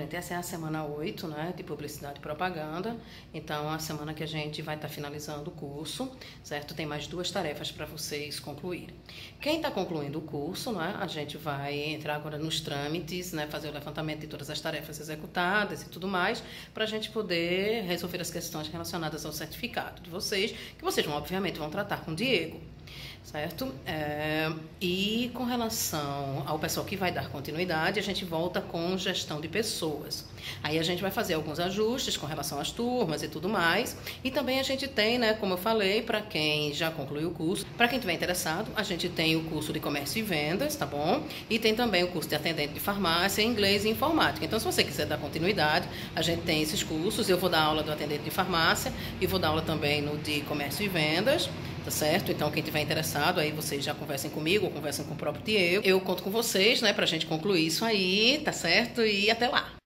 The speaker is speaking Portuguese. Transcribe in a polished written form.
gente, essa é a semana 8, né, de publicidade e propaganda. Então, a semana que a gente vai estar finalizando o curso, certo? Tem mais 2 tarefas para vocês concluírem. Quem está concluindo o curso, né, a gente vai entrar agora nos trâmites, né, fazer o levantamento de todas as tarefas executadas e tudo mais, para a gente poder resolver as questões relacionadas ao certificado de vocês, que vocês, obviamente, vão tratar com o Diego. Certo? E com relação ao pessoal que vai dar continuidade, a gente volta com gestão de pessoas. Aí a gente vai fazer alguns ajustes com relação às turmas e tudo mais. E também a gente tem, né, como eu falei, para quem já concluiu o curso, para quem estiver interessado, a gente tem o curso de comércio e vendas, tá bom? E tem também o curso de atendente de farmácia, inglês e informática. Então, se você quiser dar continuidade, a gente tem esses cursos. Eu vou dar aula do atendente de farmácia e vou dar aula também no de comércio e vendas. Tá certo? Então, quem tiver interessado, aí vocês já conversem comigo ou conversem com o próprio Diego. Eu conto com vocês, né, pra gente concluir isso aí, tá certo? E até lá!